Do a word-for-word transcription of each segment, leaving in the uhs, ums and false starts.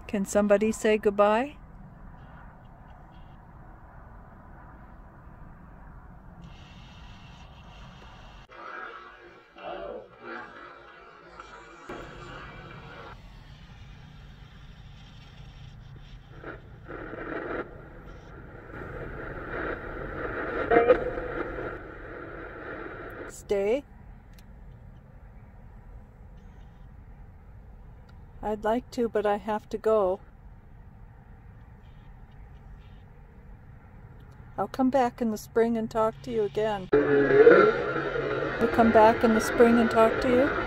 Can somebody say goodbye? Stay. I'd like to, but I have to go. I'll come back in the spring and talk to you again. I'll come back in the spring and talk to you.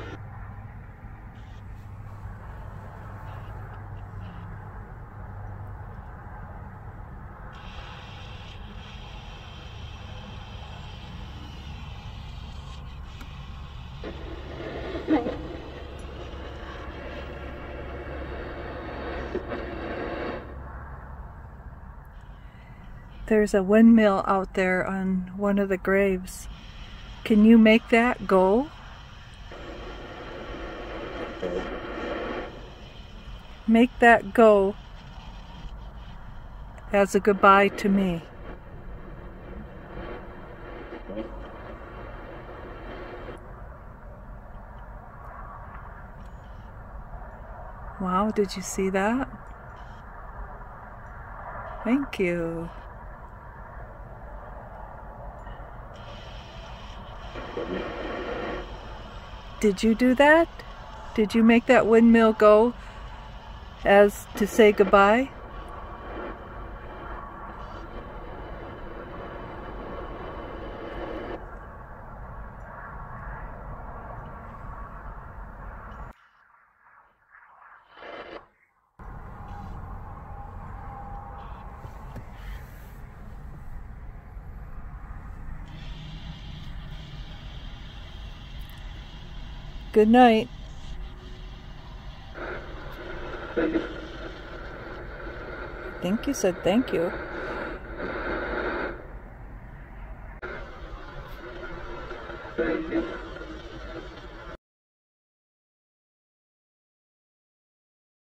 There's a windmill out there on one of the graves. Can you make that go? Make that go as a goodbye to me. Wow, did you see that? Thank you. Did you do that? Did you make that windmill go as to say goodbye? Good night. I think you said thank you. Thank you.